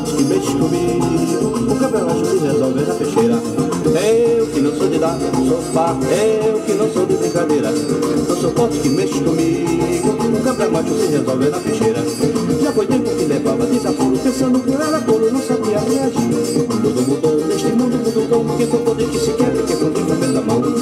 suporte que mexe comigo, o cabra macho se resolve na peixeira. Eu que não sou de dar sofá, eu que não sou de brincadeira, não suporte que mexe comigo, o cabra macho se resolve na peixeira. Já foi tempo que levava desaforo, pensando por ela coro, não sabia reagir. Tudo mudou neste mundo, mundo como quem for poder que se quebra, que é quando aperta a mão.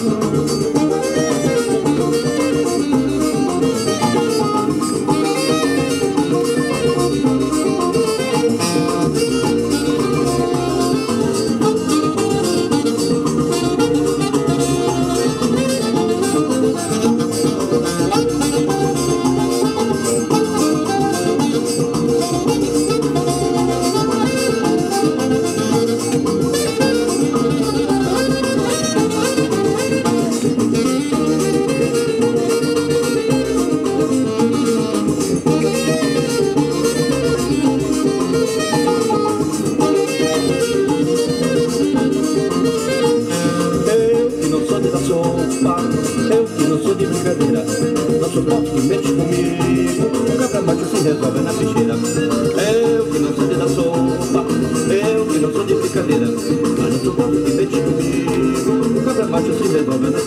Eu que não sou de brincadeira, não suporto que mexe comigo, o cabra macho se resolve na peixeira. Eu que não sou de dar sopa, eu que não sou de brincadeira, mas não suporto que mexe comigo, o cabra macho se resolve na